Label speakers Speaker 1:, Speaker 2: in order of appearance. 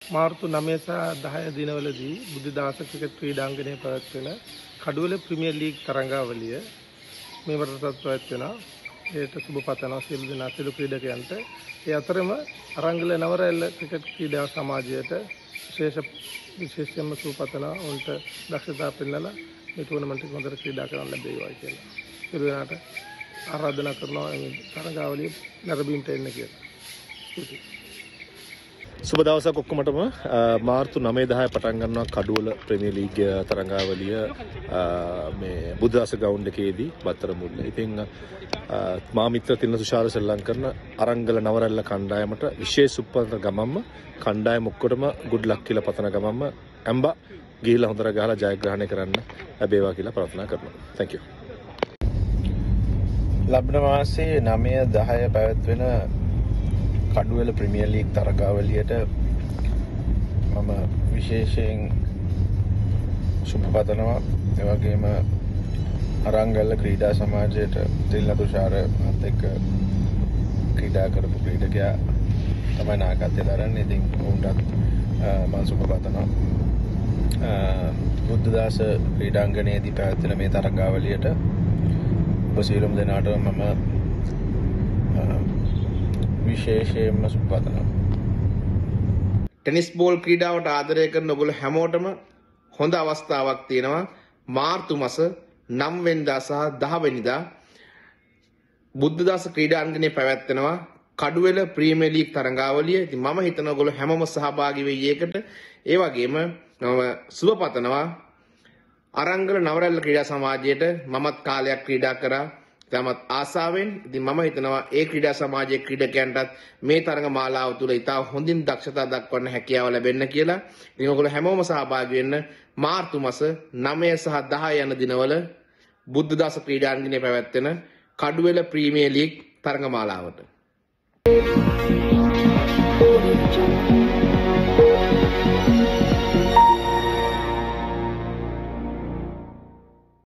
Speaker 1: මාර්තු 9 සහ 10 දිනවලදී බුද්ධදාස ක්‍රිකට් ක්‍රීඩාංගණයේ පැවැත්වෙන කඩුවල ප්‍රීමියර් ලීග් තරඟාවලිය මේ වරටත් පැවැත්වෙනවා. ඒට සුබ පතනවා සියලු දෙනා සියලු ක්‍රීඩකයන්ට. ඒ අතරම අරංගල නවරැල්ල ක්‍රිකට් ක්‍රීඩා සමාජයට විශේෂයෙන්ම සුබ පතනවා. උන්ට දක්ෂතා පෙන්වලා මේ ටූර්නමන්ට් එක හොඳට ක්‍රීඩා කරන්න ලැබේවා කියලා. සියලු දෙනාට ආරාධනා කරනවා මේ තරඟාවලිය නැරඹීමට එන්න කියලා. ස්තුතියි.
Speaker 2: සුබ දවසක් ඔක්කොමටම. මාර්තු 9-10 පටන් ගන්නවා කඩුවල ප්‍රීමියර් ලීග් තරඟාවලිය මේ බුද්ධදාස ග්‍රවුන්ඩ් එකේදී බත්තර මුල්ල. ඉතින් මා මිත්‍ර තින්න තුෂාර ශ්‍රී ලංකන් අරංගල නවරැල්ල කණ්ඩායමට විශේෂ උපන්තර ගමම්ම කණ්ඩායම ඔක්කොටම good luck කියලා පතන ගමම්ම ඇම්බා ගිහිල්ලා හොඳට ගහලා ජයග්‍රහණය කරන්න ලැබේවා කියලා ප්‍රාර්ථනා කරනවා. Thank you. ලබන මාසේ 9-10 පැවැත්වෙන කඩුවල ප්‍රීමියර් ලීග් තරගාවලියට මම විශේෂයෙන් සුබ පතනවා. ඒ වගේම අරංගල ක්‍රීඩා සමාජයට තිල්න තුෂාර අත් එක්ක ක්‍රීඩා කරපු ක්‍රීඩකයා තමයි නායකත්වය දරන්නේ. ඉතින් උන්ටත් මම සුබ පතනවා. බුද්ධදාස ක්‍රීඩාංගණයේදී පැවැත්වෙන මේ තරගාවලියට ඔබ සියලුම දෙනාට මම විශේෂයෙන්ම සුබ පතනවා.
Speaker 3: ටෙනිස් බෝල් ක්‍රීඩාවට ආදරය කරන ඔයගොල්ලෝ හැමෝටම හොඳ අවස්ථාවක් තියෙනවා. මාර්තු මාස 9 වෙනිදා සහ 10 වෙනිදා බුද්ධදාස ක්‍රීඩාංගණයේ පැවැත්වෙනවා කඩුවෙල ප්‍රීමියර් ලීග් තරඟාවලිය. ඉතින් මම හිතනවා ඔයගොල්ලෝ හැමෝම සහභාගී වෙයි ඒකට. ඒ වගේම මම සුබ පතනවා අරංගල නවරැල්ල ක්‍රීඩා සමාජයට. මමත් කාලයක් ක්‍රීඩා කරා. තමත් ආසාවෙන්. ඉතින් මම හිතනවා ඒ ක්‍රීඩා සමාජයේ ක්‍රීඩකයන්ටත් මේ තරඟ මාලාව තුළ ඉතා හොඳින් දක්ෂතා දක්වන්න හැකියාව ලැබෙන්න කියලා. ඉතින් ඔයගොල්ලෝ හැමෝම සහභාගී වෙන්න මාර්තු මාස 9 සහ 10 යන දිනවල බුද්ධදාස ක්‍රීඩාංගණයේ පැවැත්වෙන කඩුවෙල ප්‍රීමියර් ලීග් තරඟ මාලාවට.